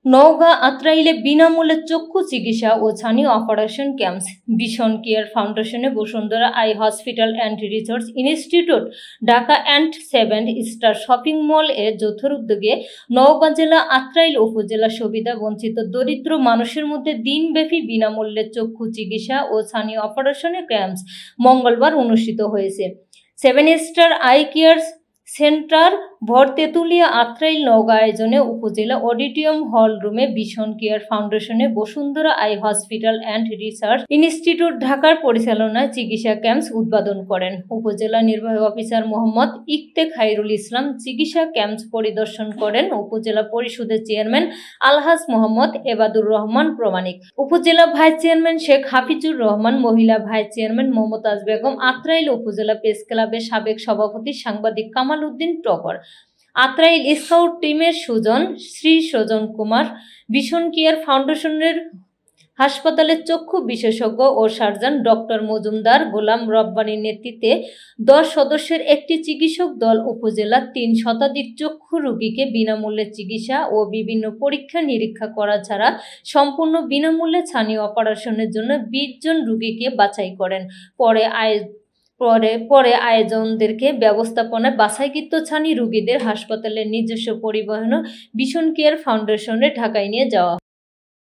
নওগাঁ আত্রাইলে বিনামূল্যে চক্ষু চিকিৎসা ও ছানি অপারেশন ক্যাম্পস। ভিশন কেয়ার ফাউন্ডেশনে Bashundhara eye hospital and research institute, Dhaka and 7 star shopping mall এর যৌথ উদ্যোগে নওগাঁ জেলা আত্রাইল উপজেলা সুবিধা বঞ্চিত দরিদ্র মানুষের মধ্যে দিনব্যাপী বিনামূল্যে চক্ষু চিকিৎসা ও ছানি অপারেশনের ক্যাম্পস মঙ্গলবার অনুষ্ঠিত হয়েছে। 7 star eye care center Bharatetulia Atrai Naogaon আয়োজনে উপজেলা auditorium hall room vision care ফাউন্ডেশনে Bashundhara eye hospital and research institute ঢাকার পরিচালনায় চিকিৎসা ক্যাম্পস উদ্বোধন করেন। উপজেলা নির্বাহী অফিসার মোহাম্মদ ইকতে খাইরুল ইসলাম চিকিৎসা ক্যাম্পস পরিদর্শন করেন। উপজেলা পরিষদের চেয়ারম্যান আলহাজ মোহাম্মদ এবাদুর রহমান প্রমাণিক, উপজেলা ভাইস চেয়ারম্যান শেখ হাফিজুর রহমান, মহিলা ভাইস চেয়ারম্যান মমতাজ বেগম, আত্রাইল উপজেলা প্রেস ক্লাবের সাবেক সভাপতি সাংবাদিক কামাল উদ্দিন টগর, আত্রাইল স্কাউট টিমের সুজন শ্রী সজন কুমার, ভিশন কেয়ার ফাউন্ডেশনের হাসপাতালের চক্ষু বিশেষজ্ঞ ও সার্জন ডক্টর মজুমদার গোলাম রব্বানীর নেতৃত্বে 10 সদস্যের একটি চিকিৎসক দল উপজেলার 3 শতাধিক চক্ষু রোগীকে বিনামূল্যে চিকিৎসা ও বিভিন্ন পরীক্ষা নিরীক্ষা করা ছাড়া সম্পূর্ণ বিনামূল্যে ছানি অপারেশনের জন্য 20 জন রোগীকে বাছাই করেন। পরে আয়োজনদেরকে ব্যবস্থাপনায় বাছাইকৃত ছানি রোগীদের হাসপাতালের নিজস্ব পরিবহন ভিশন কেয়ার ফাউন্ডেশনে ঢাকায় নিয়ে যাওয়া।